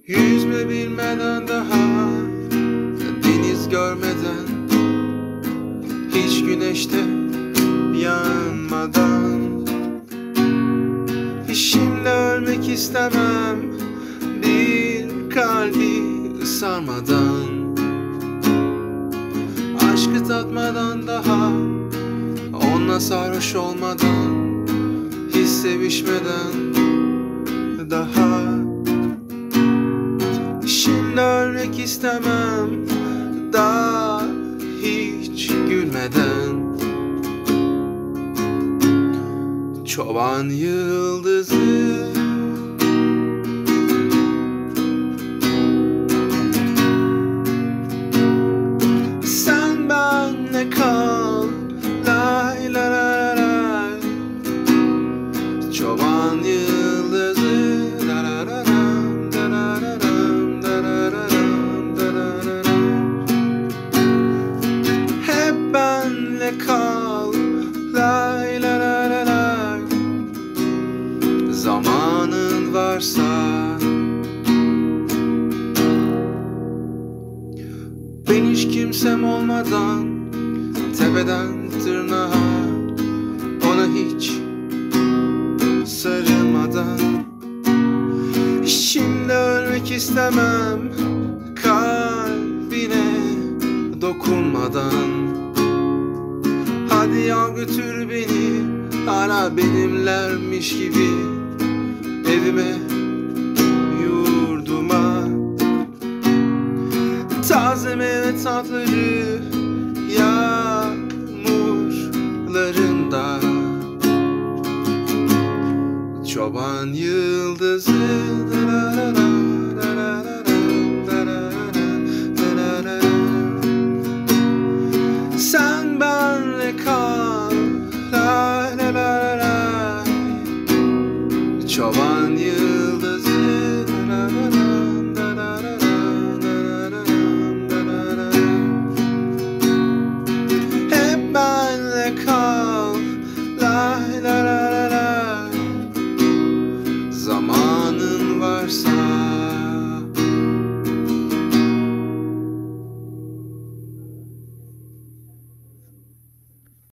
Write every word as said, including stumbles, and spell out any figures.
Yüzme bilmeden daha, deniz görmeden, hiç güneşte yanmadan. Şimdi ölmek istemem, bir kalbi sarmadan. Aşkı tatmadan daha, onunla sarhoş olmadan, hiç sevişmeden daha. Şimdi ölmek istemem, daha hiç gülmeden. Çoban yıldızı, sen benle kal, lay lay lay lay. Çoban yıldızı, da da da dam, da da da dam, da da da dam, da da da dam. Hep benle kal, lay lay lay lay lay. Zamanın varsa, ben hiç kimsem olmadan, tepeden tırnağa, ona hiç sarılmadan. Şimdi ölmek istemem, kalbine dokunmadan. Hadi al götür beni, hala benimlermiş gibi, evime, yurduma. Taze meyve tatları yağmurlarında. Çoban yıldızı, da da da da, da da da da, da da da. Sen benle kal, la la la la. Çoban